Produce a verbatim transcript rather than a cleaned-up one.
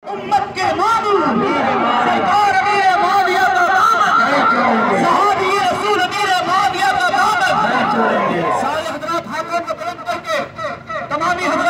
उम्मत के मानू सरकार अमीर माविया का दामन, सहाबी रसूल अमीर माविया का दामन। सारे हजरात हाथ को बुलंद करके तमामी